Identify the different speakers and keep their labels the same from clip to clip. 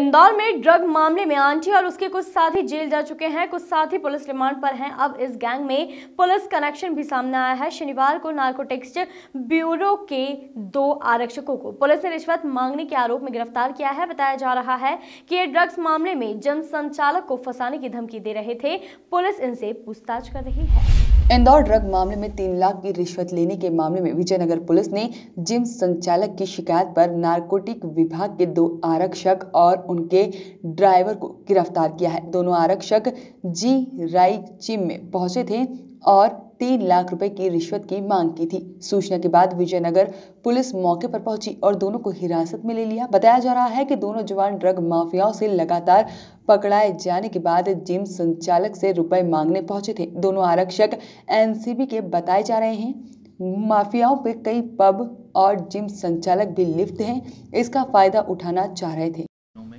Speaker 1: इंदौर में ड्रग मामले में आंटी और उसके कुछ साथी जेल जा चुके हैं। कुछ साथी पुलिस रिमांड पर हैं। अब इस गैंग में पुलिस कनेक्शन भी सामने आया है। शनिवार को नारकोटिक्स ब्यूरो के 2 आरक्षकों को पुलिस ने रिश्वत मांगने के आरोप में गिरफ्तार किया है। बताया जा रहा है कि ये ड्रग्स मामले में जनसंचालक को फंसाने की धमकी दे रहे थे। पुलिस इनसे पूछताछ कर रही है।
Speaker 2: इंदौर ड्रग मामले में 3 लाख की रिश्वत लेने के मामले में विजयनगर पुलिस ने जिम संचालक की शिकायत पर नारकोटिक विभाग के 2 आरक्षक और उनके ड्राइवर को गिरफ्तार किया है। दोनों आरक्षक जी राई जिम में पहुंचे थे और 3 लाख रुपए की रिश्वत की मांग की थी। सूचना के बाद विजयनगर पुलिस मौके पर पहुंची और दोनों को हिरासत में ले लिया। बताया जा रहा है कि दोनों जवान ड्रग माफियाओं से लगातार पकड़ाए जाने के बाद जिम संचालक से रुपए मांगने पहुंचे थे। दोनों आरक्षक एनसीबी के बताए जा रहे हैं। माफियाओं पे कई पब और जिम संचालक भी लिप्त हैं। इसका फायदा उठाना चाह रहे थे।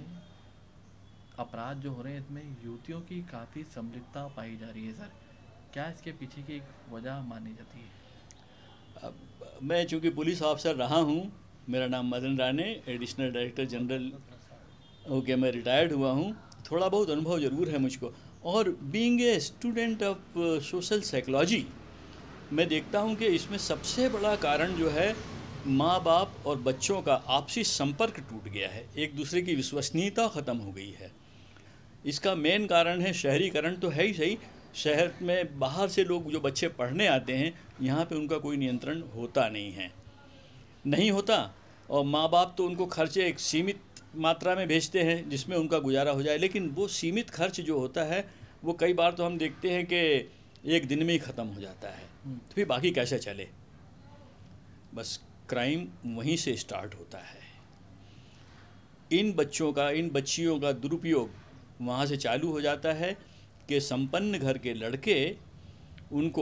Speaker 3: अपराध जो हो रहे हैं इसमें युवतियों की काफ़ी संलिप्तता पाई जा रही है सर, क्या इसके पीछे की वजह मानी जाती है?
Speaker 4: मैं चूँकि पुलिस ऑफिसर रहा हूँ, मेरा नाम Madan Rane, additional director general होके मैं रिटायर्ड हुआ हूँ। थोड़ा बहुत अनुभव ज़रूर है मुझको, और being a student of social psychology मैं देखता हूँ कि इसमें सबसे बड़ा कारण जो है माँ बाप और बच्चों का आपसी संपर्क टूट गया है, एक दूसरे की विश्वसनीयता ख़त्म हो गई है। इसका मेन कारण है शहरीकरण तो है ही सही, शहर में बाहर से लोग जो बच्चे पढ़ने आते हैं यहाँ पे उनका कोई नियंत्रण होता नहीं होता, और माँ बाप तो उनको खर्चे एक सीमित मात्रा में भेजते हैं जिसमें उनका गुजारा हो जाए, लेकिन वो सीमित खर्च जो होता है वो कई बार तो हम देखते हैं कि एक दिन में ही ख़त्म हो जाता है, तो फिर बाकी कैसे चले। बस क्राइम वहीं से स्टार्ट होता है। इन बच्चियों का दुरुपयोग वहाँ से चालू हो जाता है कि संपन्न घर के लड़के उनको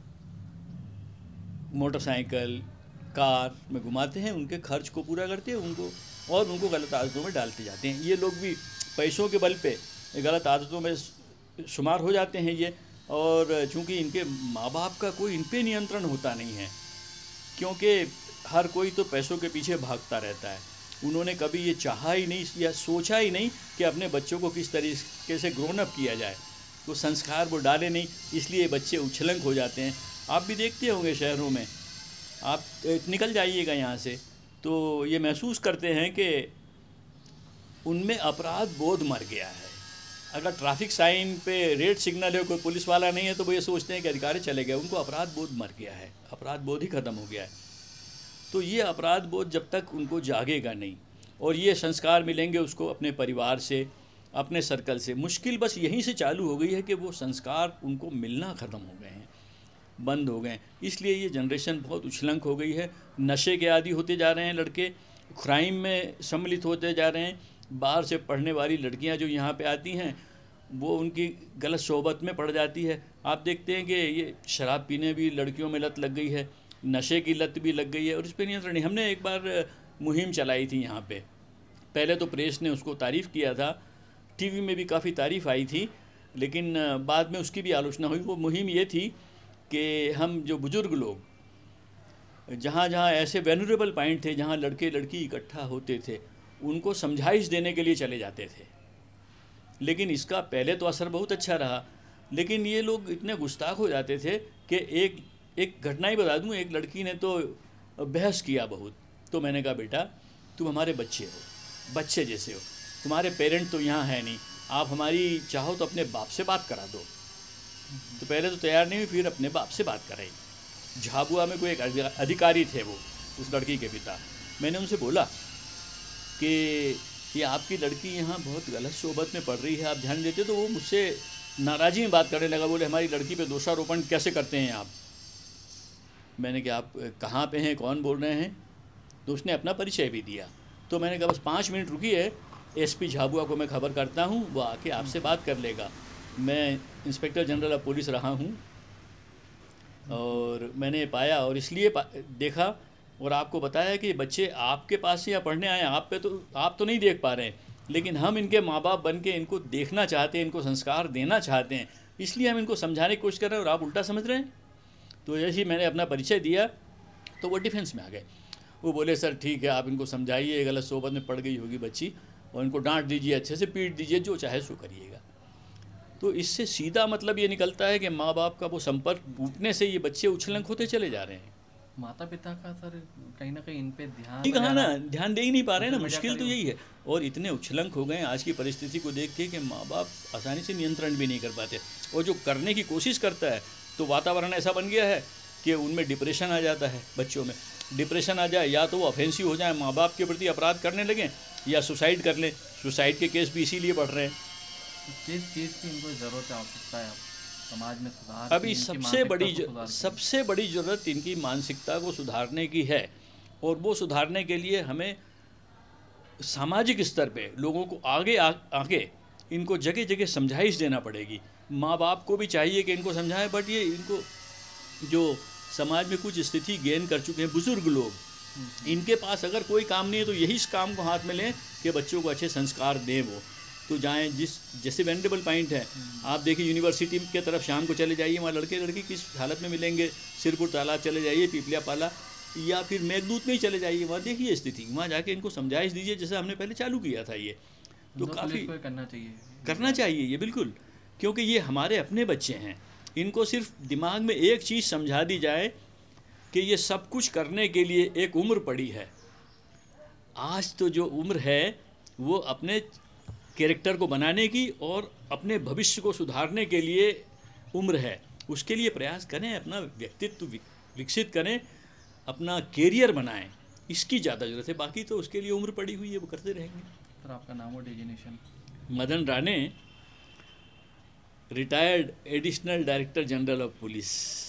Speaker 4: मोटरसाइकिल कार में घुमाते हैं, उनके खर्च को पूरा करते हैं उनको गलत आदतों में डालते जाते हैं। ये लोग भी पैसों के बल पे गलत आदतों में शुमार हो जाते हैं ये, और चूँकि इनके माँ बाप का कोई इन पे नियंत्रण होता नहीं है, क्योंकि हर कोई तो पैसों के पीछे भागता रहता है। उन्होंने कभी ये चाहा ही नहीं या सोचा ही नहीं कि अपने बच्चों को किस तरीके से ग्रोन अप किया जाए, तो संस्कार वो डाले नहीं, इसलिए बच्चे उछलंक हो जाते हैं। आप भी देखते होंगे शहरों में, आप निकल जाइएगा यहाँ से तो ये महसूस करते हैं कि उनमें अपराध बोध मर गया है। अगर ट्रैफिक साइन पे रेड सिग्नल है, कोई पुलिस वाला नहीं है, तो वो ये सोचते हैं कि अधिकारी चले गए, उनको अपराध बोध मर गया है, अपराध बोध ही ख़त्म हो गया है। तो ये अपराध बोध जब तक उनको जागेगा नहीं और ये संस्कार मिलेंगे उसको अपने परिवार से, अपने सर्कल से, मुश्किल बस यहीं से चालू हो गई है कि वो संस्कार उनको मिलना ख़त्म हो गए हैं, बंद हो गए। इसलिए ये जनरेशन बहुत उछलंक हो गई है, नशे के आदी होते जा रहे हैं लड़के, क्राइम में सम्मिलित होते जा रहे हैं। बाहर से पढ़ने वाली लड़कियां जो यहाँ पे आती हैं वो उनकी गलत सोहबत में पड़ जाती है। आप देखते हैं कि ये शराब पीने भी लड़कियों में लत लग गई है, नशे की लत भी लग गई है, और इस पर नियंत्रण नहीं। हमने एक बार मुहिम चलाई थी यहाँ पे, पहले तो प्रेस ने उसको तारीफ़ किया था, टीवी में भी काफ़ी तारीफ़ आई थी, लेकिन बाद में उसकी भी आलोचना हुई। वो मुहिम ये थी कि हम जो बुज़ुर्ग लोग जहाँ जहाँ ऐसे वेनरेबल पॉइंट थे जहाँ लड़के लड़की इकट्ठा होते थे उनको समझाइश देने के लिए चले जाते थे। लेकिन इसका पहले तो असर बहुत अच्छा रहा, लेकिन ये लोग इतने गुस्ताख हो जाते थे कि एक घटना ही बता दूँ, एक लड़की ने तो बहस किया बहुत। तो मैंने कहा बेटा तुम हमारे बच्चे हो, बच्चे जैसे हो, तुम्हारे पेरेंट तो यहाँ है नहीं, आप हमारी चाहो तो अपने बाप से बात करा दो। तो पहले तो तैयार नहीं हुई, फिर अपने बाप से बात कराई। झाबुआ में कोई एक अधिकारी थे वो, उस लड़की के पिता। मैंने उनसे बोला कि ये आपकी लड़की यहाँ बहुत गलत सोबत में पड़ रही है, आप ध्यान देते। तो वो मुझसे नाराज़ी में बात करने लगा, बोले हमारी लड़की पे दोषारोपण कैसे करते हैं आप। मैंने कहा आप कहाँ पे हैं, कौन बोल रहे हैं। तो उसने अपना परिचय भी दिया। तो मैंने कहा बस 5 मिनट रुकिए, एसपी झाबुआ को मैं खबर करता हूँ, वो आके आपसे बात कर लेगा। मैं इंस्पेक्टर जनरल ऑफ पुलिस रहा हूँ और मैंने पाया और इसलिए देखा और आपको बताया कि बच्चे आपके पास या पढ़ने आए, आप तो नहीं देख पा रहे हैं, लेकिन हम इनके माँ बाप बन के इनको देखना चाहते हैं, इनको संस्कार देना चाहते हैं, इसलिए हम इनको समझाने की कोशिश कर रहे हैं और आप उल्टा समझ रहे हैं। तो जैसे ही मैंने अपना परिचय दिया तो वो डिफेंस में आ गए। वो बोले सर ठीक है, आप इनको समझाइए, गलत सोबत में पड़ गई होगी बच्ची, और इनको डांट दीजिए, अच्छे से पीट दीजिए, जो चाहे सो करिएगा। तो इससे सीधा मतलब ये निकलता है कि माँ बाप का वो संपर्क टूटने से ये बच्चे उछलंक होते चले जा रहे हैं।
Speaker 3: माता पिता का सर कहीं ना कहीं इन पे
Speaker 4: नहीं कहा ना, ध्यान दे ही नहीं पा रहे हैं ना, मुश्किल तो यही है। और इतने उछलंक हो गए आज की परिस्थिति को देख के कि माँ बाप आसानी से नियंत्रण भी नहीं कर पाते, और जो करने की कोशिश करता है तो वातावरण ऐसा बन गया है कि उनमें डिप्रेशन आ जाता है। बच्चों में डिप्रेशन आ जाए, या तो वो ऑफेंसिव हो जाए, माँ बाप के प्रति अपराध करने लगें, या सुसाइड कर लें। सुसाइड के केस भी इसीलिए बढ़ रहे हैं।
Speaker 3: किस चीज़ की इनको ज़रूरत है, आवश्यकता है समाज में सुधार?
Speaker 4: अभी सबसे बड़ी ज़रूरत इनकी मानसिकता को सुधारने की है, और वो सुधारने के लिए हमें सामाजिक स्तर पे लोगों को आगे इनको जगह जगह समझाइश देना पड़ेगी। माँ बाप को भी चाहिए कि इनको समझाएं, बट ये इनको जो समाज में कुछ स्थिति गेन कर चुके हैं बुजुर्ग लोग, इनके पास अगर कोई काम नहीं है तो यही इस काम को हाथ में लें कि बच्चों को अच्छे संस्कार दें। वो तो जाएं, जैसे वेंडेबल पॉइंट है, आप देखिए यूनिवर्सिटी के तरफ शाम को चले जाइए, वहाँ लड़के लड़की किस हालत में मिलेंगे। सिरपुर तालाब चले जाइए, पीपलिया पाला, या फिर मेघदूत में ही चले जाइए, वहाँ देखिए स्थिति, वहाँ जाके इनको समझाइश दीजिए, जैसे हमने पहले चालू किया था। ये तो काफ़ी करना चाहिए ये, बिल्कुल, क्योंकि ये हमारे अपने बच्चे हैं। इनको सिर्फ दिमाग में एक चीज़ समझा दी जाए कि ये सब कुछ करने के लिए एक उम्र पड़ी है। आज तो जो उम्र है वो अपने कैरेक्टर को बनाने की और अपने भविष्य को सुधारने के लिए उम्र है। उसके लिए प्रयास करें, अपना व्यक्तित्व विकसित करें, अपना कैरियर बनाएं, इसकी ज़्यादा ज़रूरत है। बाकी तो उसके लिए उम्र पड़ी हुई है, वो करते रहेंगे।
Speaker 3: सर आपका नाम और designation?
Speaker 4: Madan Rane, retired additional director general of police.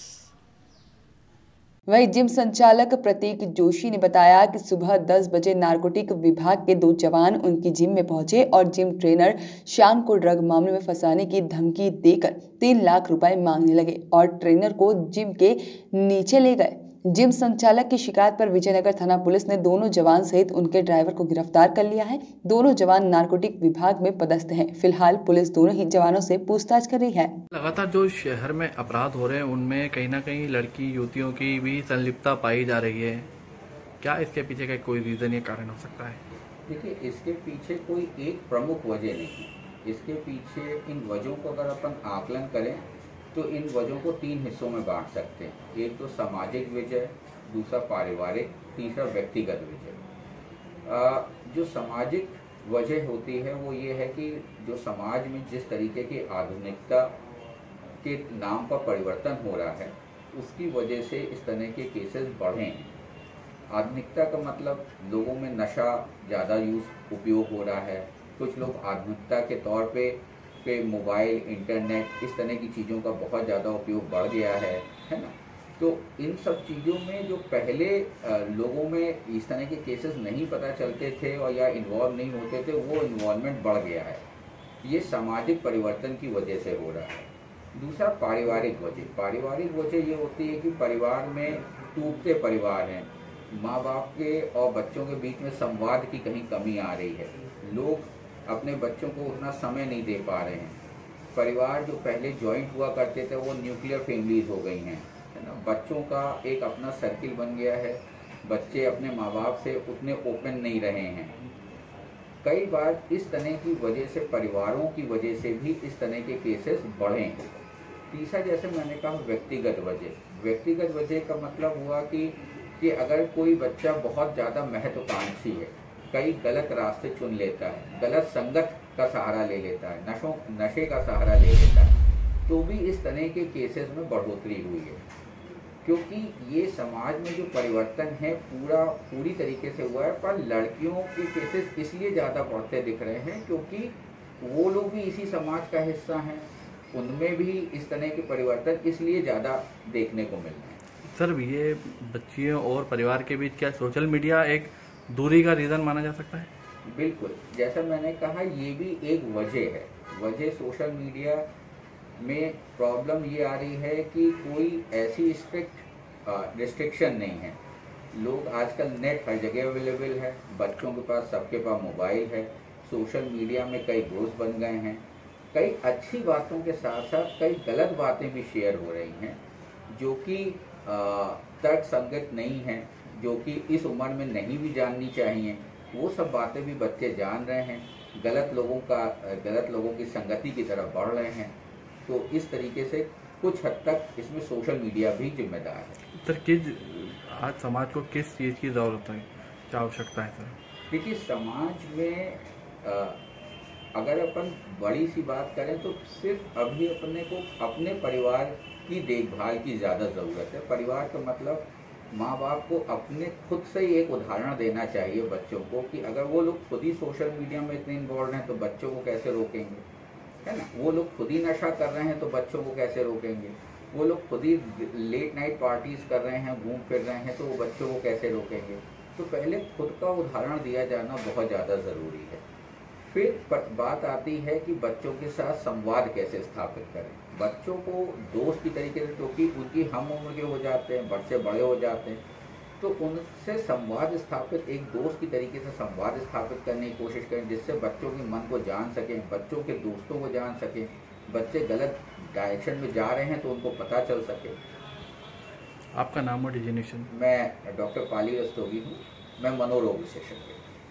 Speaker 2: वहीं जिम संचालक प्रतीक जोशी ने बताया कि सुबह 10 बजे नारकोटिक विभाग के 2 जवान उनकी जिम में पहुंचे और जिम ट्रेनर शान को ड्रग मामले में फंसाने की धमकी देकर 3 लाख रुपए मांगने लगे और ट्रेनर को जिम के नीचे ले गए। जिम संचालक की शिकायत पर विजयनगर थाना पुलिस ने दोनों जवान सहित उनके ड्राइवर को गिरफ्तार कर लिया है। दोनों जवान नारकोटिक विभाग में पदस्थ हैं। फिलहाल पुलिस दोनों ही जवानों से पूछताछ कर रही है।
Speaker 3: लगातार जो शहर में अपराध हो रहे हैं उनमें कहीं ना कहीं लड़की युवतियों की भी संलिप्तता पाई जा रही है। क्या इसके पीछे का कोई रीजन या कारण हो सकता है?
Speaker 5: देखिए, इसके पीछे कोई एक प्रमुख वजह नहीं है। इसके पीछे इन वजहों को अगर अपन आकलन करें तो इन वजहों को 3 हिस्सों में बांट सकते हैं। एक तो सामाजिक वजह, दूसरा पारिवारिक, तीसरा व्यक्तिगत वजह। जो सामाजिक वजह होती है वो ये है कि जो समाज में जिस तरीके की आधुनिकता के नाम पर परिवर्तन हो रहा है उसकी वजह से इस तरह के केसेस बढ़े हैं। आधुनिकता का मतलब लोगों में नशा ज़्यादा उपयोग हो रहा है। कुछ लोग आधुनिकता के तौर पे मोबाइल, इंटरनेट, इस तरह की चीज़ों का बहुत ज़्यादा उपयोग बढ़ गया है ना। तो इन सब चीज़ों में जो पहले लोगों में इस तरह के केसेस नहीं पता चलते थे और या इन्वॉल्व नहीं होते थे, वो इन्वॉल्वमेंट बढ़ गया है। ये सामाजिक परिवर्तन की वजह से हो रहा है। दूसरा पारिवारिक वजह ये होती है कि परिवार में टूटते परिवार हैं, माँ बाप के और बच्चों के बीच में संवाद की कहीं कमी आ रही है। लोग अपने बच्चों को उतना समय नहीं दे पा रहे हैं। परिवार जो पहले जॉइंट हुआ करते थे वो न्यूक्लियर फैमिलीज हो गई हैं, है ना। बच्चों का एक अपना सर्किल बन गया है। बच्चे अपने माँ बाप से उतने ओपन नहीं रहे हैं। कई बार इस तरह की वजह से, परिवारों की वजह से भी इस तरह के केसेस बढ़े हैं। तीसरा, जैसे मैंने कहा, व्यक्तिगत वजह का मतलब हुआ कि अगर कोई बच्चा बहुत ज़्यादा महत्वाकांक्षी है, कई गलत रास्ते चुन लेता है, गलत संगत का सहारा ले लेता है, नशे का सहारा ले लेता है, तो भी इस तरह के केसेस में बढ़ोतरी हुई है। क्योंकि ये समाज में जो परिवर्तन है पूरी तरीके से हुआ है। पर लड़कियों के केसेस इसलिए ज़्यादा बढ़ते दिख रहे हैं क्योंकि वो लोग भी इसी समाज का हिस्सा हैं, उनमें भी इस तरह के परिवर्तन इसलिए ज़्यादा देखने को मिल रहे हैं।
Speaker 3: सर, ये बच्चियों और परिवार के बीच क्या सोशल मीडिया एक दूरी का रीज़न माना जा सकता है?
Speaker 5: बिल्कुल, जैसा मैंने कहा, ये भी एक वजह सोशल मीडिया में प्रॉब्लम ये आ रही है कि कोई ऐसी स्ट्रिक्ट रिस्ट्रिक्शन नहीं है। लोग आजकल नेट हर जगह अवेलेबल है, बच्चों के पास, सबके पास मोबाइल है, सोशल मीडिया में कई दोस्त बन गए हैं। कई अच्छी बातों के साथ साथ कई गलत बातें भी शेयर हो रही हैं जो कि तर्क संगत नहीं है, जो कि इस उम्र में नहीं भी जाननी चाहिए। वो सब बातें भी बच्चे जान रहे हैं, गलत लोगों की संगति की तरफ बढ़ रहे हैं। तो इस तरीके से कुछ हद तक इसमें सोशल मीडिया भी जिम्मेदार है।
Speaker 3: सर, आज समाज को किस चीज़ की ज़रूरत है, क्या आवश्यकता है सर?
Speaker 5: देखिए, समाज में अगर अपन बड़ी सी बात करें तो सिर्फ अभी अपने को अपने परिवार की देखभाल की ज़्यादा ज़रूरत है। परिवार का मतलब माँ बाप को अपने खुद से ही एक उदाहरण देना चाहिए बच्चों को कि अगर वो लोग खुद ही सोशल मीडिया में इतने इन्वॉल्व हैं तो बच्चों को कैसे रोकेंगे, है ना। वो लोग खुद ही नशा कर रहे हैं तो बच्चों को कैसे रोकेंगे। वो लोग खुद ही लेट नाइट पार्टीज कर रहे हैं, घूम फिर रहे हैं, तो वो बच्चों को कैसे रोकेंगे। तो पहले खुद का उदाहरण दिया जाना बहुत ज़्यादा ज़रूरी है। फिर बात आती है कि बच्चों के साथ संवाद कैसे स्थापित करें। बच्चों को दोस्त की तरीके से, क्योंकि उनकी हम उम्र के हो जाते हैं, बच्चे बड़े हो जाते हैं, तो उनसे संवाद स्थापित, एक दोस्त की तरीके से संवाद स्थापित करने की कोशिश करें, जिससे बच्चों के मन को जान सकें, बच्चों के दोस्तों को जान सकें। बच्चे गलत डायरेक्शन में जा रहे हैं तो उनको पता चल सके।
Speaker 3: आपका नाम और डिजिग्नेशन?
Speaker 5: मैं डॉक्टर पाली रस्तोगी हूँ, मैं मनोरोग विशेषज्ञ।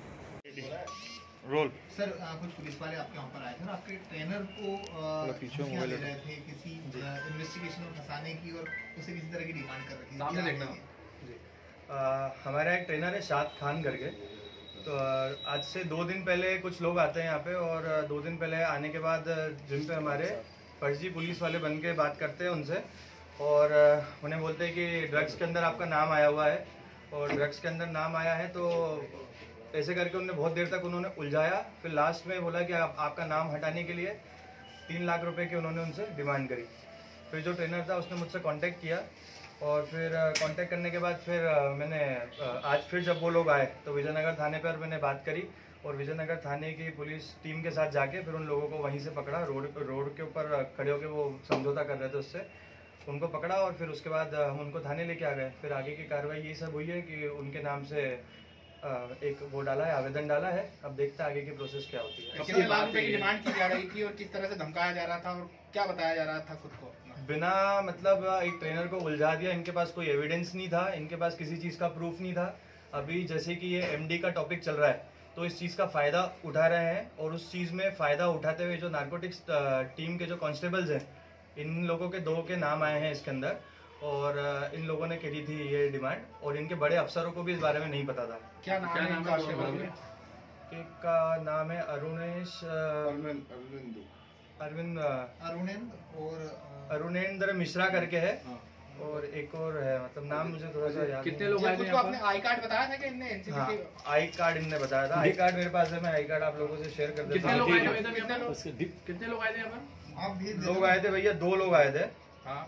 Speaker 3: रोल
Speaker 6: सर, कुछ पुलिस वाले आपके वहाँ पर आए थे और आपके ट्रेनर को धमकियाँ दे रहे थे किसी इन्वेस्टिगेशन में फंसाने की, और उसे किसी तरह की डिमांड कर रही थी। सामने देखना जी।
Speaker 7: हमारा एक ट्रेनर है शाद खान करके। तो आज से 2 दिन पहले कुछ लोग आते हैं यहाँ पे, और 2 दिन पहले आने के बाद जिन पे हमारे फर्जी पुलिस वाले बन के बात करते हैं उनसे, और उन्हें बोलते हैं कि ड्रग्स के अंदर आपका नाम आया हुआ है, और ड्रग्स के अंदर नाम आया है। तो ऐसे करके उन्होंने बहुत देर तक उन्होंने उलझाया। फिर लास्ट में बोला कि आपका नाम हटाने के लिए 3 लाख रुपए की उन्होंने उनसे डिमांड करी। फिर जो ट्रेनर था उसने मुझसे कांटेक्ट किया, और फिर कांटेक्ट करने के बाद फिर मैंने आज फिर जब वो लोग आए तो विजयनगर थाने पर मैंने बात करी, और विजयनगर थाने की पुलिस टीम के साथ जाके फिर उन लोगों को वहीं से पकड़ा। रोड के ऊपर खड़े होकर वो समझौता कर रहे थे, उससे उनको पकड़ा, और फिर उसके बाद हम उनको थाने लेके आ गए। फिर आगे की कार्रवाई यही सब हुई है कि उनके नाम से एक वो डाला है, आवेदन डाला है। अब देखते हैं आगे की प्रोसेस क्या होती है।
Speaker 6: कितने लाख रुपए की डिमांड की जा रही थी और किस तरह से धमकाया जा रहा था और क्या बताया जा रहा था खुद को?
Speaker 7: बिना मतलब एक ट्रेनर को उलझा दिया। इनके पास कोई एविडेंस नहीं था, इनके पास किसी चीज़ का प्रूफ नहीं था। अभी जैसे कि ये एमडी का टॉपिक चल रहा है तो इस चीज़ का फ़ायदा उठा रहे हैं, और उस चीज़ में फ़ायदा उठाते हुए जो नारकोटिक्स टीम के जो कांस्टेबल्स हैं, इन लोगों के 2 के नाम आए हैं इसके अंदर, और इन लोगों ने करी थी ये डिमांड, और इनके बड़े अफसरों को भी इस बारे में नहीं पता था।
Speaker 6: क्या नाम है?
Speaker 7: एक का नाम है अरुणेश, अरुणेंद्र मिश्रा करके है, और एक और है, मतलब नाम मुझे थोड़ा सा याद।
Speaker 6: कितने लोग आए थे? आपने आई कार्ड बताया था कि इनने एनसीबी?
Speaker 7: हाँ, आई कार्ड इनने बताया था। आई कार्ड मेरे पास है, मैं आई कार्ड आप लोगों से शेयर कर देता हूँ।
Speaker 6: कितने लोग आए थे यहाँ पर?
Speaker 7: लोग आए थे भैया, 2 लोग आए थे।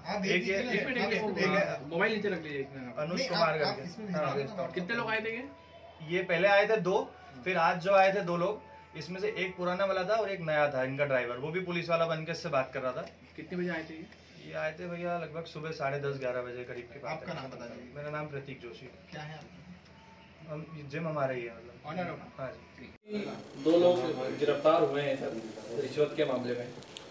Speaker 6: मोबाइल नीचे रख लीजिए।
Speaker 7: अनुज कुमार करके।
Speaker 6: कितने लोग आए थे?
Speaker 7: ये पहले आए थे 2, फिर आज जो आए थे 2 लोग, इसमें से एक पुराना वाला था और एक नया था इनका ड्राइवर, वो भी पुलिस वाला बन के इससे बात कर रहा था।
Speaker 6: कितने बजे आए थे
Speaker 7: ये आए थे भैया लगभग सुबह 10:30-11 बजे करीब की बात।
Speaker 6: आपका नाम बता दीजिए।
Speaker 7: मेरा नाम प्रतीक जोशी।
Speaker 6: क्या है?
Speaker 7: हम जिम हमारा ही है, मतलब
Speaker 6: ऑनर।
Speaker 7: हाँ जी।
Speaker 3: 2 लोग गिरफ्तार हुए हैं सर रिश्वत के मामले में।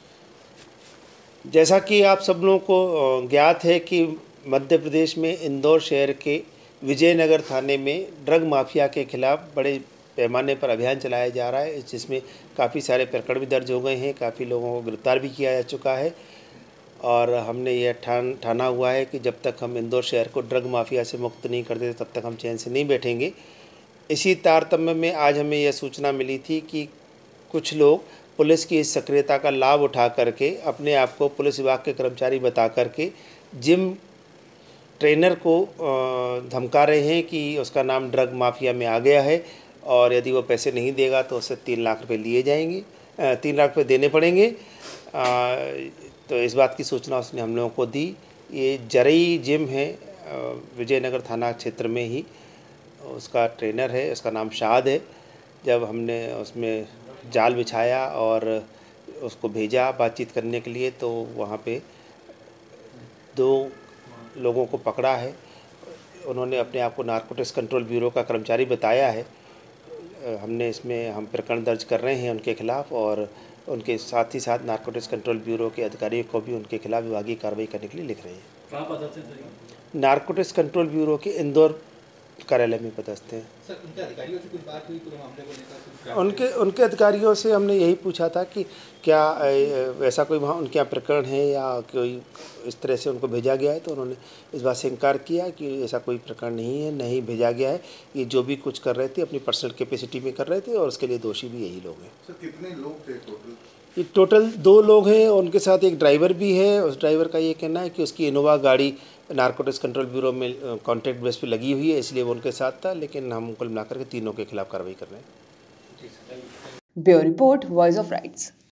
Speaker 8: जैसा कि आप सब लोगों को ज्ञात है कि मध्य प्रदेश में इंदौर शहर के विजयनगर थाने में ड्रग माफिया के खिलाफ बड़े पैमाने पर अभियान चलाया जा रहा है, जिसमें काफ़ी सारे प्रकरण भी दर्ज हो गए हैं, काफ़ी लोगों को गिरफ्तार भी किया जा चुका है। और हमने यह ठाना हुआ है कि जब तक हम इंदौर शहर को ड्रग माफिया से मुक्त नहीं करते तब तक हम चैन से नहीं बैठेंगे। इसी तारतम्य में आज हमें यह सूचना मिली थी कि कुछ लोग पुलिस की इस सक्रियता का लाभ उठा करके अपने आप को पुलिस विभाग के कर्मचारी बता करके जिम ट्रेनर को धमका रहे हैं कि उसका नाम ड्रग माफिया में आ गया है, और यदि वो पैसे नहीं देगा तो उससे 3 लाख रुपए लिए जाएंगे, 3 लाख रुपए देने पड़ेंगे। तो इस बात की सूचना उसने हम लोगों को दी। ये जरई जिम है, विजयनगर थाना क्षेत्र में ही उसका ट्रेनर है, उसका नाम शाद है। जब हमने उसमें जाल बिछाया और उसको भेजा बातचीत करने के लिए, तो वहाँ पे 2 लोगों को पकड़ा है। उन्होंने अपने आप को नारकोटिक्स कंट्रोल ब्यूरो का कर्मचारी बताया है। हमने इसमें हम प्रकरण दर्ज कर रहे हैं उनके खिलाफ़, और उनके साथ ही साथ नारकोटिक्स कंट्रोल ब्यूरो के अधिकारियों को भी उनके खिलाफ विभागीय कार्रवाई करने के लिए लिख रहे हैं।
Speaker 3: कहाँ पता चल?
Speaker 8: नारकोटिक्स कंट्रोल ब्यूरो के इंदौर कार्यालय में पदस्थ हैं।
Speaker 6: सर, उनके अधिकारियों से कुछ बात हुई पूरे मामले को
Speaker 8: लेकर? उनके अधिकारियों से हमने यही पूछा था कि क्या ऐसा कोई वहाँ उनके यहाँ प्रकरण है या कोई इस तरह से उनको भेजा गया है, तो उन्होंने इस बात से इनकार किया कि ऐसा कोई प्रकरण नहीं है, नहीं भेजा गया है। ये जो भी कुछ कर रहे थे अपनी पर्सनल कैपेसिटी में कर रहे थे और उसके लिए दोषी भी यही लोग हैं।
Speaker 9: सर, कितने लोग थे टोटल?
Speaker 8: ये टोटल 2 लोग हैं और उनके साथ एक ड्राइवर भी है। उस ड्राइवर का ये कहना है कि उसकी इनोवा गाड़ी नारकोटिक्स कंट्रोल ब्यूरो में कॉन्ट्रैक्ट बेस पे लगी हुई है, इसलिए वो उनके साथ था, लेकिन हम कुल मिलाकर के तीनों के खिलाफ कार्रवाई कर रहे हैं।
Speaker 2: Bureau report, voice of rights.